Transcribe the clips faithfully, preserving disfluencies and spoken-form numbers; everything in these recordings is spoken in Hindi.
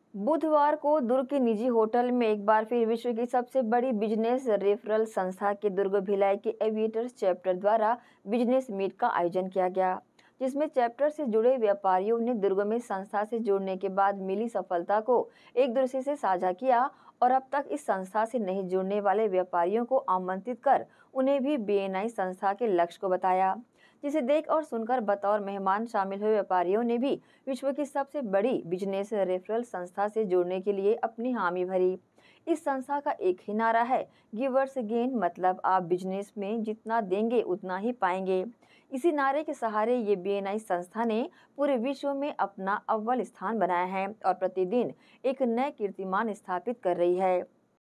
बुधवार को दुर्ग के निजी होटल में एक बार फिर विश्व की सबसे बड़ी बिजनेस रेफरल संस्था के दुर्ग भिलाई के एविएटर्स चैप्टर द्वारा बिजनेस मीट का आयोजन किया गया, जिसमें चैप्टर से जुड़े व्यापारियों ने दुर्ग में संस्था से जुड़ने के बाद मिली सफलता को एक दूसरे से साझा किया और अब तक इस संस्था से नहीं जुड़ने वाले व्यापारियों को आमंत्रित कर उन्हें भी बीएनआई संस्था के लक्ष्य को बताया, जिसे देख और सुनकर बतौर मेहमान शामिल हुए व्यापारियों ने भी विश्व की सबसे बड़ी बिजनेस रेफरल संस्था से जुड़ने के लिए अपनी हामी भरी। इस संस्था का एक ही नारा है, गिवर्स गेन, मतलब आप बिजनेस में जितना देंगे उतना ही पाएंगे। इसी नारे के सहारे ये बीएनआई संस्था ने पूरे विश्व में अपना अव्वल स्थान बनाया है और प्रतिदिन एक नए कीर्तिमान स्थापित कर रही है।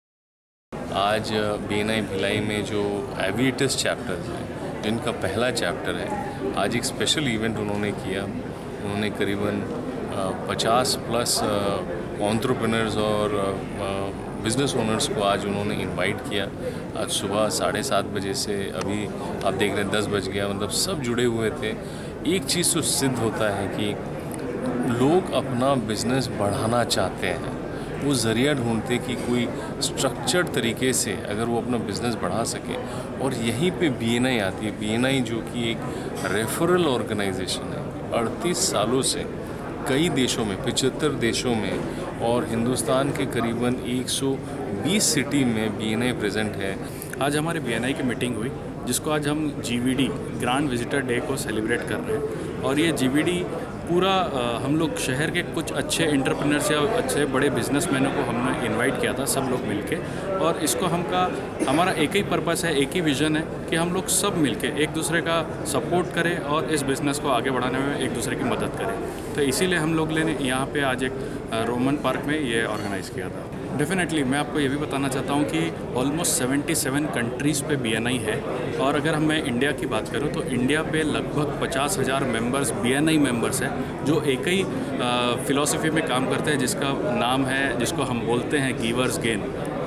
आज बीएनआई भिलाई में जो एविएटर्स चैप्टर है, जिनका पहला चैप्टर है, आज एक स्पेशल इवेंट उन्होंने किया। उन्होंने करीबन पचास प्लस एंटरप्रेन्योर्स और बिज़नेस ओनर्स को आज उन्होंने इनवाइट किया। आज सुबह साढ़े सात बजे से अभी आप देख रहे हैं दस बज गया, मतलब सब जुड़े हुए थे। एक चीज़ तो सिद्ध होता है कि लोग अपना बिज़नेस बढ़ाना चाहते हैं, वो ज़रिया ढूंढते कि कोई स्ट्रक्चर्ड तरीके से अगर वो अपना बिज़नेस बढ़ा सके, और यहीं पे बीएनआई आती है। बीएनआई जो कि एक रेफरल ऑर्गेनाइजेशन है, अड़तीस सालों से कई देशों में, पचहत्तर देशों में और हिंदुस्तान के करीबन एक सौ बीस सिटी में बीएनआई प्रेजेंट है। आज हमारे बीएनआई की मीटिंग हुई, जिसको आज हम जीवीडी ग्रैंड विजिटर डे को सेलिब्रेट कर रहे हैं। और ये जीवीडी पूरा हम लोग शहर के कुछ अच्छे एंटरप्रेन्योर्स या अच्छे बड़े बिजनेसमैनों को हमने इनवाइट किया था, सब लोग मिलके। और इसको हमका हमारा एक ही पर्पस है, एक ही विज़न है कि हम लोग सब मिलके एक दूसरे का सपोर्ट करें और इस बिज़नेस को आगे बढ़ाने में एक दूसरे की मदद करें। तो इसीलिए हम लोग ने यहाँ पे आज एक रोमन पार्क में ये ऑर्गेनाइज़ किया था। डेफिनेटली मैं आपको ये भी बताना चाहता हूँ कि ऑलमोस्ट सतहत्तर कंट्रीज़ पे बीएनआई है। और अगर हम मैं इंडिया की बात करूँ तो इंडिया पे लगभग पचास हज़ार मेम्बर्स बीएनआई मेंबर्स हैं, जो एक ही फ़िलॉसफी में काम करते हैं, जिसका नाम है, जिसको हम बोलते हैं गिवर्स गेन।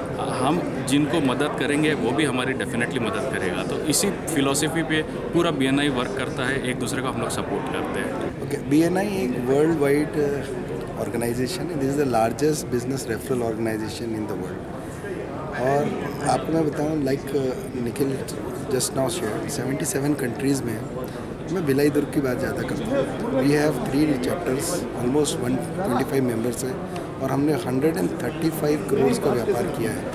हम जिनको मदद करेंगे वो भी हमारी डेफिनेटली मदद करेगा। तो इसी फ़िलॉसफी पे पूरा बीएनआई वर्क करता है, एक दूसरे को हम लोग सपोर्ट करते हैं। ओके, बीएनआई एक वर्ल्ड वाइड ऑर्गेनाइजेशन है। This is the largest business referral organisation in the world. और आपको मैं बताऊं, like Nikhil just now share, सतहत्तर कंट्रीज़ में मैं भिलाई दुर्ग की बात ज़्यादा करता हूँ। We have three chapters, almost one twenty five members हैं और हमने hundred and thirty five crore का व्यापार किया है।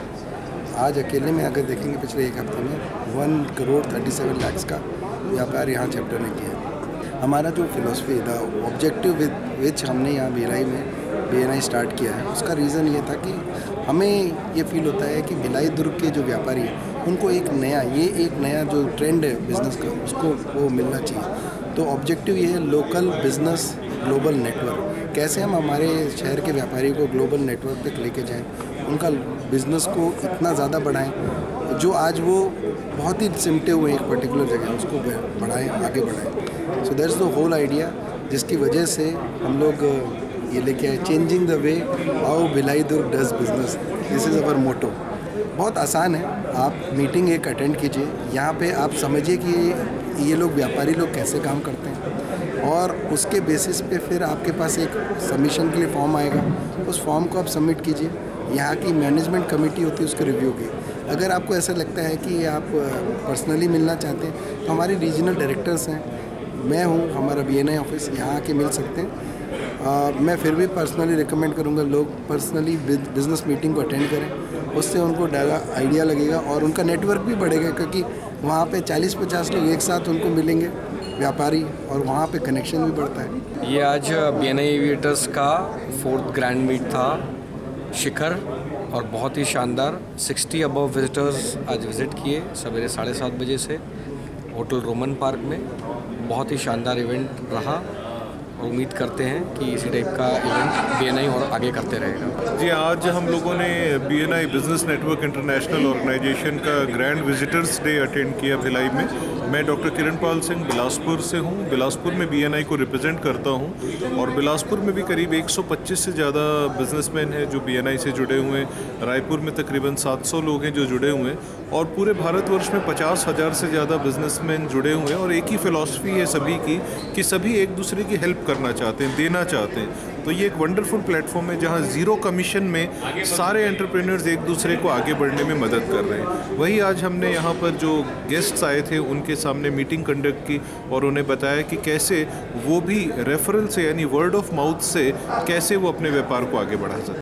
आज अकेले में अगर देखेंगे पिछले एक हफ्ते में one crore thirty seven lakhs का व्यापार यहाँ चैप्टर ने किया। हमारा जो फिलॉसफी था, ऑब्जेक्टिव विद विच हमने यहाँ भिलाई में बीएनआई स्टार्ट किया है, उसका रीज़न ये था कि हमें ये फील होता है कि भिलाई दुर्ग के जो व्यापारी हैं उनको एक नया ये एक नया जो ट्रेंड है बिज़नेस का, उसको वो मिलना चाहिए। तो ऑब्जेक्टिव ये है, लोकल बिज़नेस ग्लोबल नेटवर्क। कैसे हम हमारे शहर के व्यापारी को ग्लोबल नेटवर्क तक लेके जाएं, उनका बिज़नेस को इतना ज़्यादा बढ़ाएं जो आज वो बहुत ही सिमटे हुए एक पर्टिकुलर जगह, उसको बढ़ाएं, आगे बढ़ाएं। So that's the whole idea, जिसकी वजह से हम लोग ये लेके आए, changing the way how Bhilai Durg does business. This is our motto. बहुत आसान है, आप मीटिंग एक अटेंड कीजिए, यहाँ पे आप समझिए कि ये लोग व्यापारी लोग कैसे काम करते हैं, और उसके बेसिस पे फिर आपके पास एक सबमिशन के लिए फॉर्म आएगा। उस फॉर्म को आप सबमिट कीजिए, यहाँ की मैनेजमेंट कमेटी होती है उसको रिव्यू की। अगर आपको ऐसा लगता है कि आप पर्सनली मिलना चाहते हैं तो हमारे रीजनल डायरेक्टर्स हैं, मैं हूँ, हमारा बीएनआई ऑफिस, यहाँ आके मिल सकते हैं। आ, मैं फिर भी पर्सनली रिकमेंड करूँगा लोग पर्सनली बिजनेस मीटिंग को अटेंड करें, उससे उनको आइडिया लगेगा और उनका नेटवर्क भी बढ़ेगा, क्योंकि वहाँ पे चालीस पचास लोग एक साथ उनको मिलेंगे व्यापारी, और वहाँ पे कनेक्शन भी बढ़ता है। ये आज बीएनआई एविएटर्स का फोर्थ ग्रैंड मीट था, शिखर, और बहुत ही शानदार। सिक्सटी अबव विजिटर्स आज विज़िट किए सवेरे साढ़े सात बजे से होटल रोमन पार्क में। बहुत ही शानदार इवेंट रहा। उम्मीद करते हैं कि इसी टाइप का इवेंट बीएनआई और आगे करते रहेगा। जी, आज हम लोगों ने BNI business network international organisation का ग्रैंड विजिटर्स डे अटेंड किया भिलाई में। मैं डॉक्टर किरणपाल सिंह बिलासपुर से हूँ। बिलासपुर में बीएनआई को रिप्रेजेंट करता हूँ और बिलासपुर में भी करीब एक सौ पच्चीस से ज़्यादा बिजनेसमैन हैं जो बीएनआई से जुड़े हुए हैं। रायपुर में तकरीबन सात सौ लोग हैं जो जुड़े हुए हैं और पूरे भारतवर्ष में पचास हज़ार से ज़्यादा बिजनेसमैन जुड़े हुए हैं। और एक ही फ़िलॉसफी है सभी की कि सभी एक दूसरे की हेल्प करना चाहते हैं, देना चाहते हैं। तो ये एक वंडरफुल प्लेटफॉर्म है जहाँ ज़ीरो कमीशन में सारे एंटरप्रेन्योर्स एक दूसरे को आगे बढ़ने में मदद कर रहे हैं। वही आज हमने यहाँ पर जो गेस्ट्स आए थे उनके सामने मीटिंग कंडक्ट की और उन्हें बताया कि कैसे वो भी रेफरल से यानी वर्ड ऑफ माउथ से कैसे वो अपने व्यापार को आगे बढ़ा सकते हैं।